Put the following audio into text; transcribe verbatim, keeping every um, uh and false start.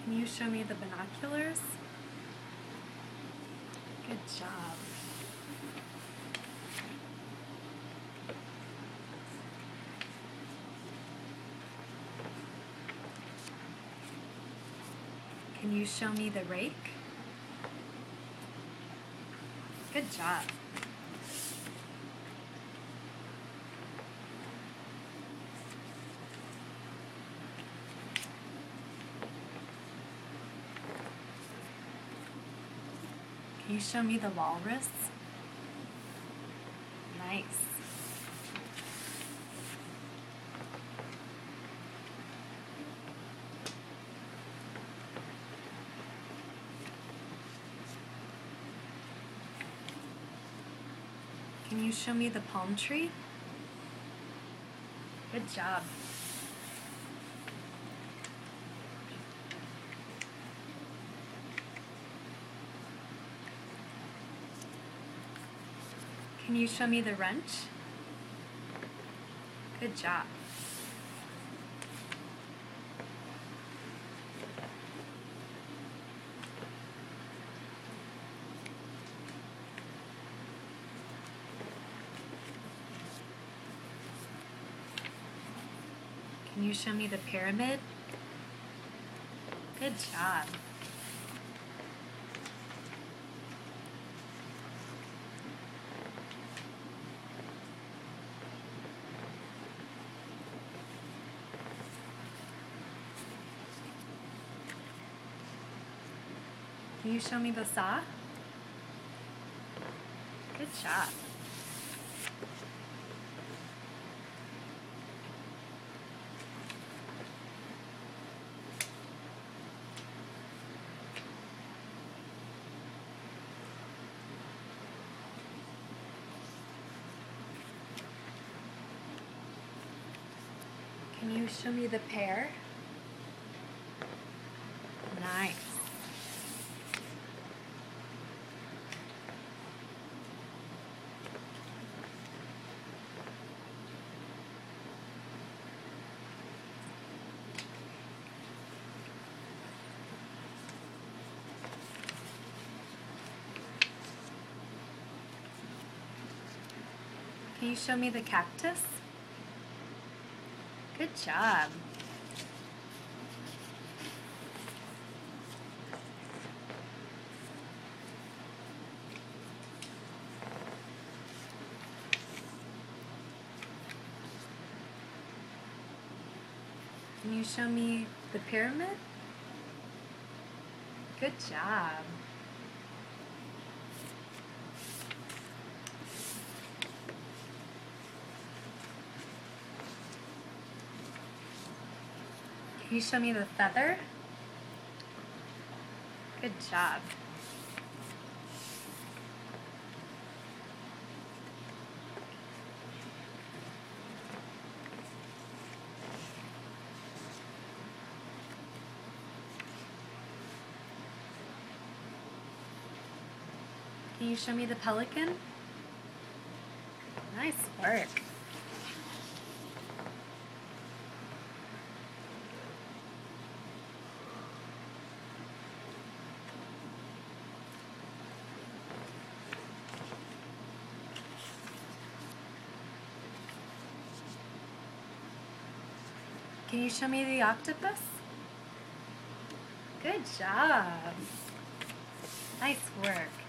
Can you show me the binoculars? Good job. Can you show me the rake? Good job. Can you show me the walrus? Nice. Can you show me the palm tree? Good job. Can you show me the wrench? Good job. Can you show me the pyramid? Good job. Can you show me the saw? Good job. Can you show me the pear? Nice. Can you show me the cactus? Good job. Can you show me the pyramid? Good job. Can you show me the feather? Good job. Can you show me the pelican? Nice work. Can you show me the octopus? Good job. Nice work.